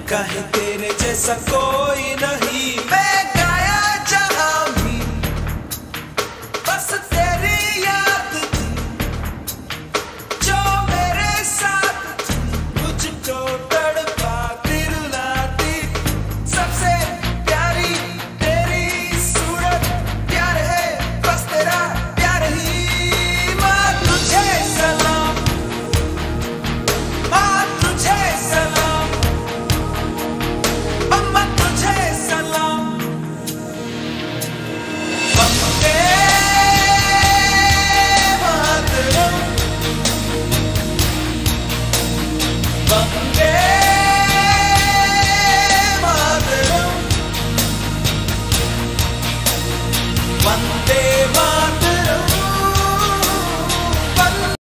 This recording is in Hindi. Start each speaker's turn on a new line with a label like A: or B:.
A: काहे तेरे जैसा कोई नहीं। मैं गाया जहां भी बस तेरी याद थी, जो मेरे साथ थी, मुझको तड़पा दिल लाती। सबसे प्यारी तेरी सूरत, प्यार है बस तेरा प्यार ही। माँ तुझे सलाम, माँ तुझे सलाम, अम्मा तुझे सलाम। वंदे मातरम, वंदे मातरम, वंदे